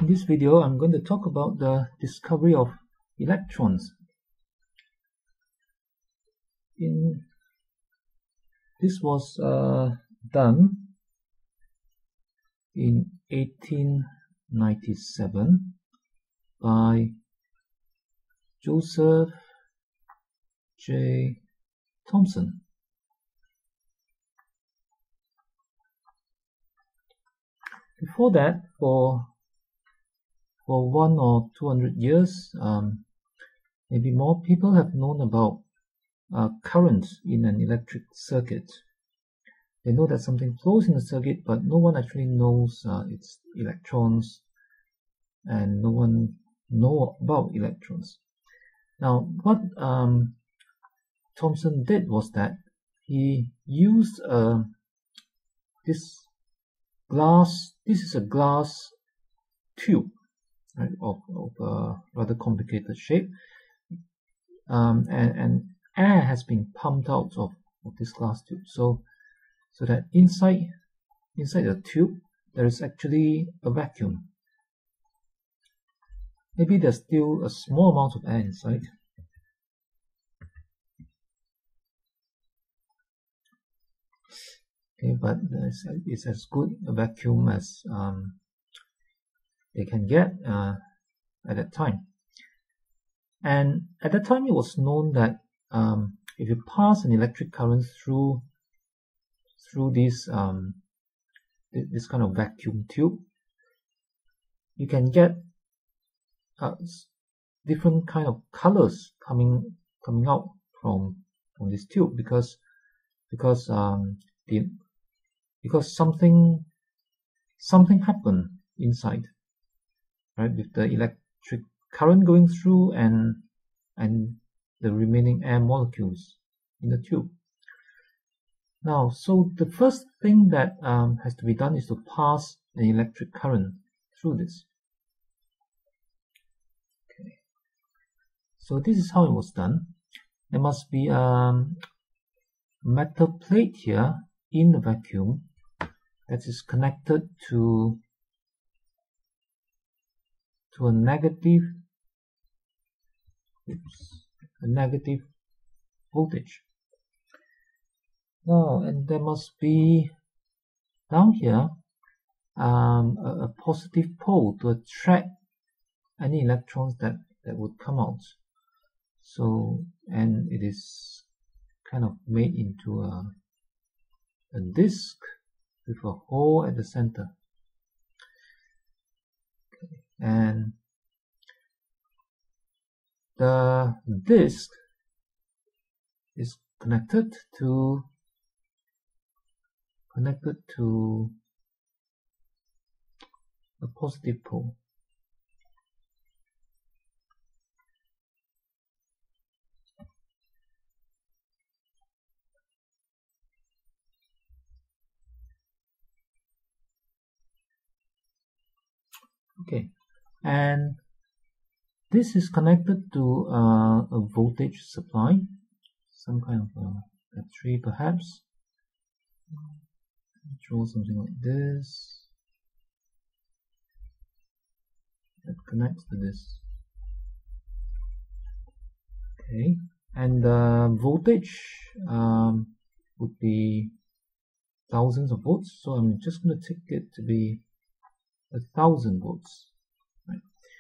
In this video, I'm going to talk about the discovery of electrons. This was done in 1897 by Joseph J. Thomson. Before that, for 100 or 200 years, maybe more, people have known about currents in an electric circuit. They know that something flows in the circuit, but no one actually knows its electrons, and no one knows about electrons. Now, what Thomson did was that he used this is a glass tube, right, of a rather complicated shape, and air has been pumped out of this glass tube, so that inside the tube there is actually a vacuum. Maybe there's still a small amount of air inside. Okay, but it's as good a vacuum as they can get at that time. And at that time, it was known that if you pass an electric current through this this kind of vacuum tube, you can get different kind of colors coming out from this tube because something happened inside, right, with the electric current going through and the remaining air molecules in the tube. Now, so the first thing that has to be done is to pass an electric current through this. Okay. So this is how it was done. There must be a metal plate here in the vacuum that is connected to a negative voltage. Now, and there must be down here a positive pole to attract any electrons that would come out. So, and it is kind of made into a disc with a hole at the center. Okay. And the disc is connected to a positive pole. Okay, and this is connected to a voltage supply, some kind of battery perhaps. Draw something like this that connects to this. Okay, and the voltage would be thousands of volts, so I'm just going to take it to be 1,000 volts. Right.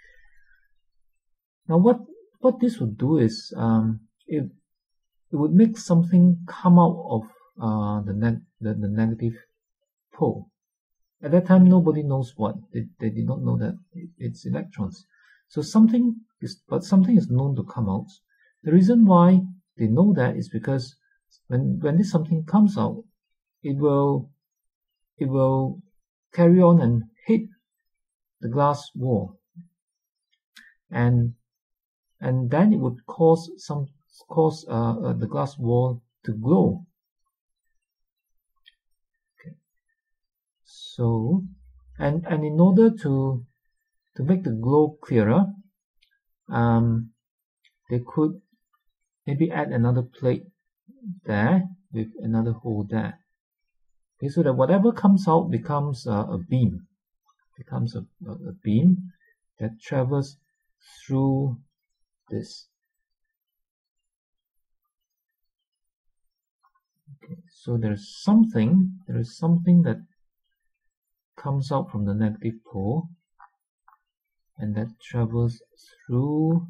Now, what this would do is it would make something come out of the negative pole. At that time, nobody knows what. They did not know that it's electrons. So something is known to come out. The reason why they know that is because when this something comes out, it will carry on and hit the glass wall, and then it would cause the glass wall to glow. Okay. So, and in order to make the glow clearer, they could maybe add another plate there with another hole there. Okay, so that whatever comes out becomes a beam. becomes a beam that travels through this. Okay, so there is something that comes out from the negative pole and that travels through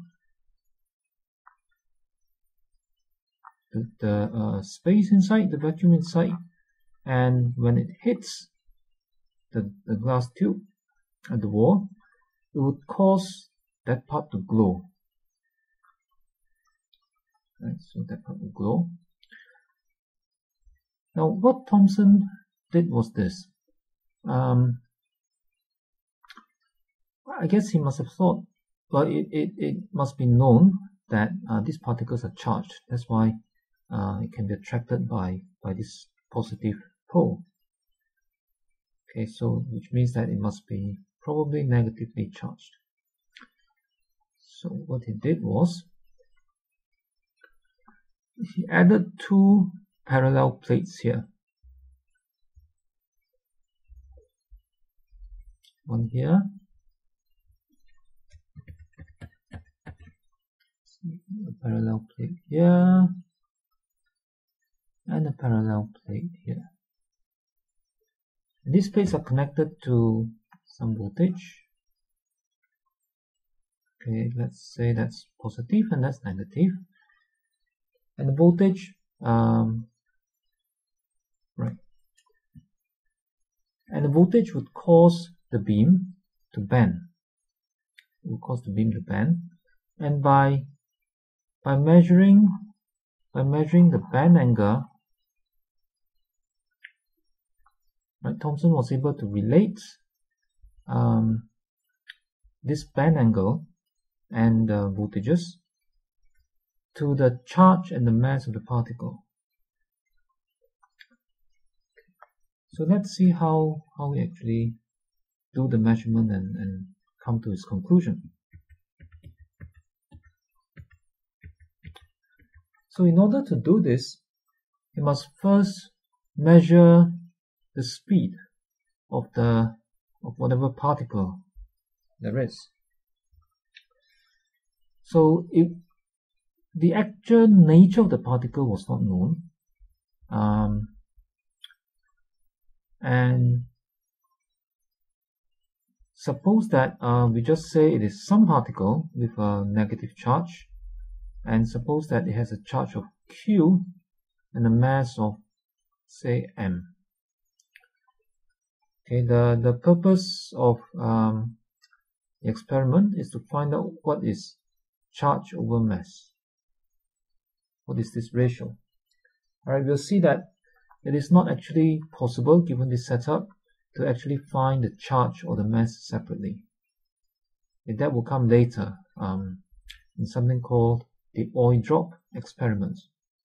the space inside, the vacuum inside, and when it hits the glass tube at the wall, it would cause that part to glow. Right, so that part will glow. Now what Thomson did was this. I guess he must have thought, well, it must be known that these particles are charged. That's why it can be attracted by this positive pole. Okay, so which means that it must be probably negatively charged. So what he did was he added two parallel plates here. One here, a parallel plate here, and a parallel plate here. And these plates are connected to some voltage. Okay, let's say that's positive and that's negative. And the voltage, right. And the voltage would cause the beam to bend. It would cause the beam to bend. And by measuring the bend angle, right, Thomson was able to relate this bend angle and the voltages to the charge and the mass of the particle. So let's see how we actually do the measurement and come to its conclusion. So in order to do this, you must first measure the speed of whatever particle there is. So if the actual nature of the particle was not known, and suppose that we just say it is some particle with a negative charge, and suppose that it has a charge of Q and a mass of, say, M. Okay, the purpose of the experiment is to find out what is charge over mass. What is this ratio? Alright, we'll see that it is not actually possible, given this setup, to actually find the charge or the mass separately. That will come later in something called the oil drop experiment.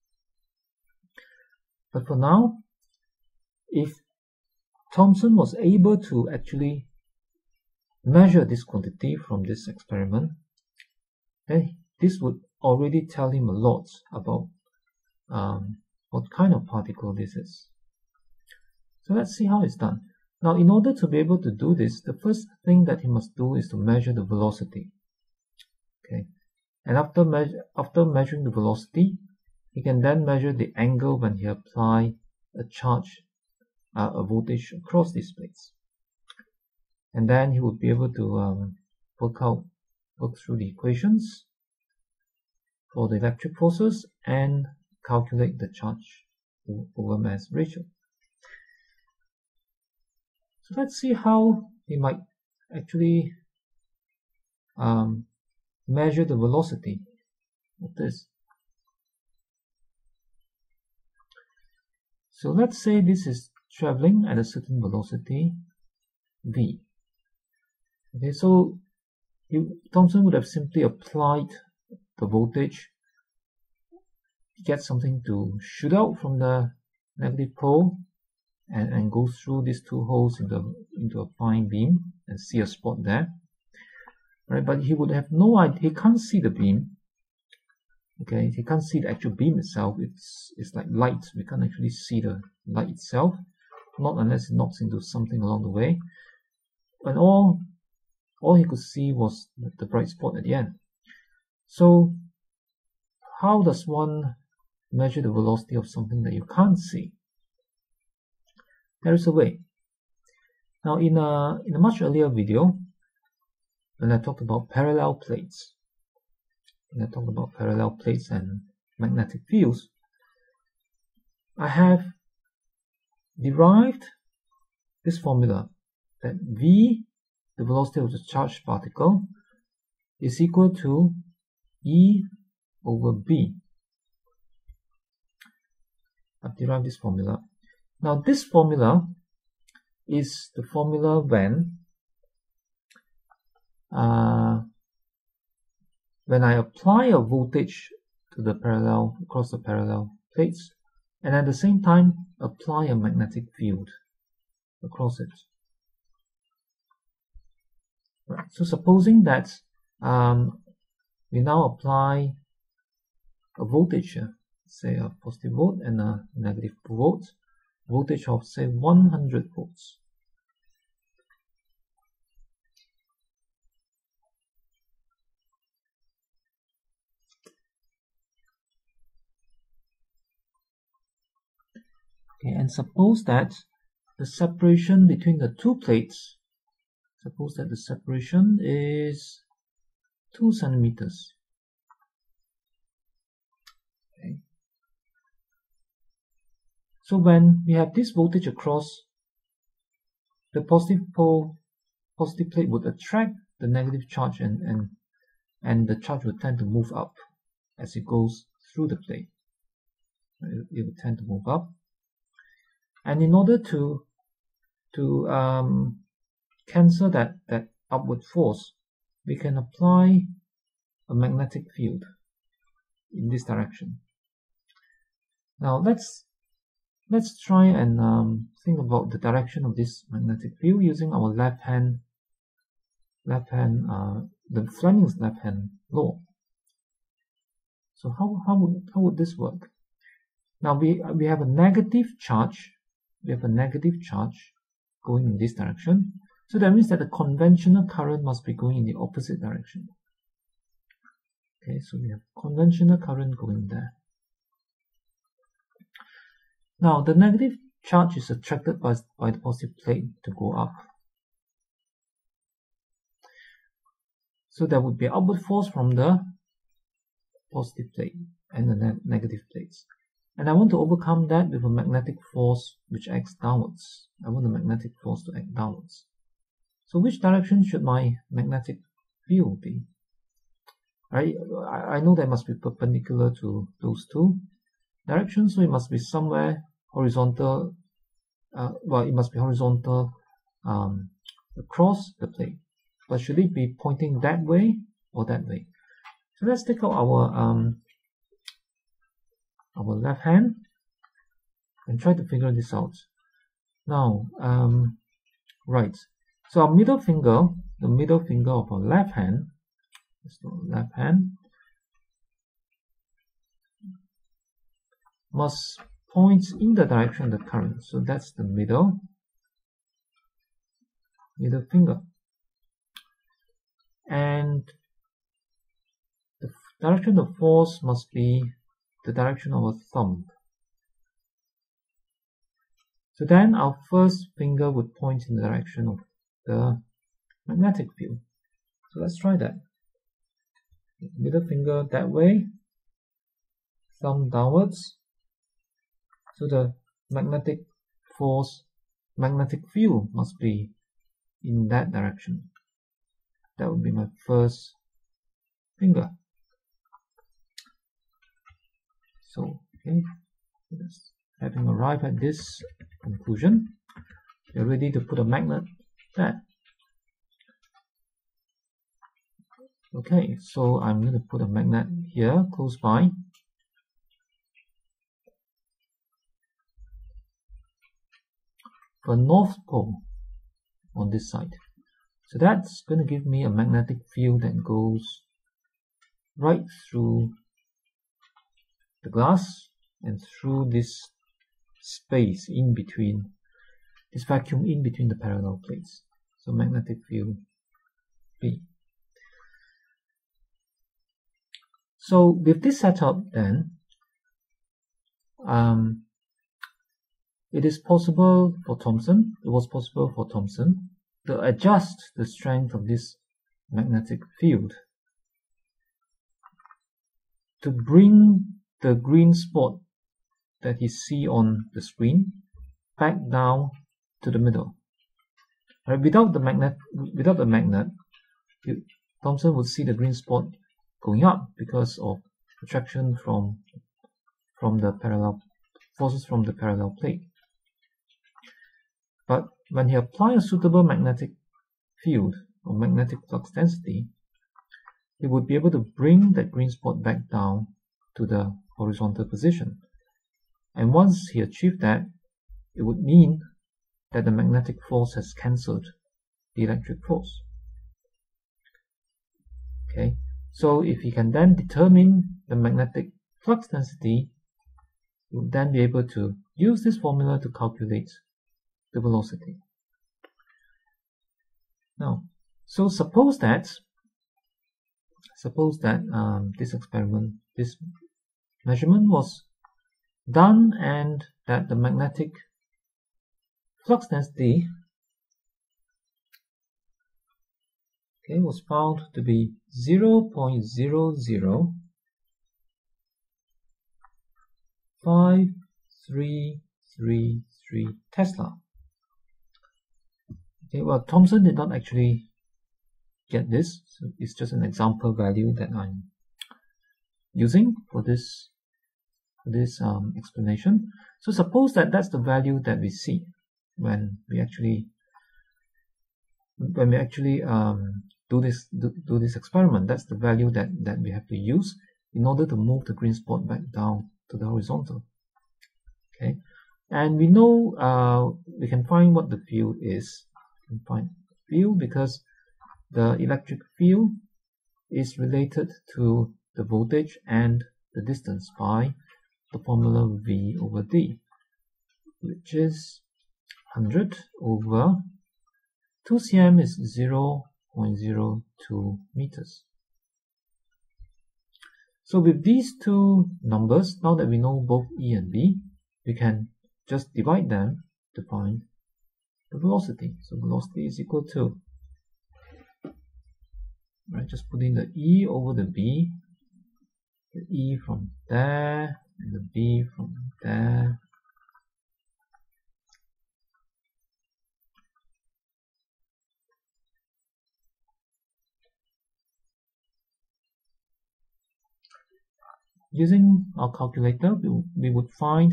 But for now, if Thomson was able to actually measure this quantity from this experiment, then this would already tell him a lot about what kind of particle this is. So let's see how it's done. Now, in order to be able to do this, the first thing that he must do is to measure the velocity. Okay, and after measuring the velocity, he can then measure the angle when he apply a charge, a voltage across these plates. And then he would be able to work through the equations for the electric forces and calculate the charge over mass ratio. So let's see how he might actually measure the velocity of this. So let's say this is traveling at a certain velocity v. Okay, so Thomson would have simply applied the voltage, get something to shoot out from the negative pole and go through these two holes into a fine beam and see a spot there. Right, but he would have no idea, he can't see the beam. Okay, he can't see the actual beam itself. It's like light. We can't actually see the light itself, not unless it knocks into something along the way. and all he could see was the bright spot at the end. So how does one measure the velocity of something that you can't see? There is a way. Now in a much earlier video, when I talked about parallel plates, and magnetic fields, I have derived this formula that v, the velocity of the charged particle, is equal to E over B. I've derived this formula. Now this formula is the formula when I apply a voltage to the across the parallel plates, and at the same time apply a magnetic field across it. Right. So supposing that we now apply a voltage, say a positive volt and a negative volt, voltage of say 100 volts. Okay, and suppose that the separation between the two plates, suppose that the separation is 2 centimeters. Okay. So when we have this voltage across, the positive plate would attract the negative charge, and the charge would tend to move up as it goes through the plate. It would tend to move up. And in order to cancel that upward force, we can apply a magnetic field in this direction. Now let's try and think about the direction of this magnetic field using our the Fleming's left hand law. So how would this work? Now we have a negative charge. We have a negative charge going in this direction. So that means that the conventional current must be going in the opposite direction. Okay, so we have conventional current going there. Now the negative charge is attracted by the positive plate to go up. So there would be an upward force from the positive plate and the negative plates. And I want to overcome that with a magnetic force which acts downwards. I want the magnetic force to act downwards. So which direction should my magnetic field be? I know that must be perpendicular to those two directions, so it must be somewhere horizontal. It must be horizontal across the plate. But should it be pointing that way or that way? So let's take out our left hand and try to figure this out. Now, right. So our middle finger, the middle finger of our left hand, must point in the direction of the current. So that's the middle finger. And the direction of the force must be the direction of our thumb. So then our first finger would point in the direction of the magnetic field. So let's try that. Middle finger that way, thumb downwards. So the magnetic field must be in that direction. That would be my first finger. So, okay, having arrived at this conclusion, we're ready to put a magnet there. Okay, so I'm going to put a magnet here close by. For North Pole on this side. So that's going to give me a magnetic field that goes right through the glass and through this space in between, this vacuum in between the parallel plates. So magnetic field B. So with this setup, then it was possible for Thomson to adjust the strength of this magnetic field to bring the green spot that you see on the screen back down to the middle. Right, without the magnet, Thomson would see the green spot going up because of attraction from the parallel forces from the parallel plate. But when he applied a suitable magnetic field or magnetic flux density, he would be able to bring that green spot back down to the horizontal position. And once he achieved that, it would mean that the magnetic force has cancelled the electric force. Okay, so if he can then determine the magnetic flux density, you will then be able to use this formula to calculate the velocity. Now, so suppose that this measurement was done and that the magnetic flux density was found to be 0.005333 Tesla. Okay, well, Thomson did not actually get this, so it's just an example value that I'm using for this explanation. So suppose that that's the value that we see when we actually do this experiment. That's the value that we have to use in order to move the green spot back down to the horizontal. Okay, and we know we can find what the field is. We can find field because the electric field is related to the voltage and the distance by the formula V over D, which is 100 over 2 cm is 0.02 meters. So with these two numbers, now that we know both E and B, we can just divide them to find the velocity. So velocity is equal to, right, just put in the E over the B, the E from there, and the B from there. Using our calculator, we would find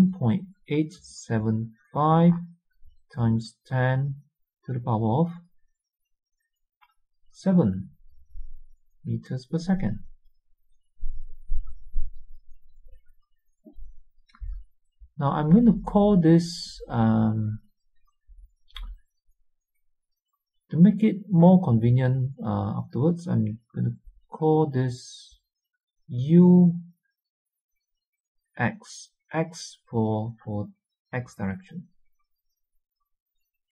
1.875 times 10 to the power of 7 meters per second. Now I'm going to call this, to make it more convenient afterwards, I'm going to call this UX, X for X direction.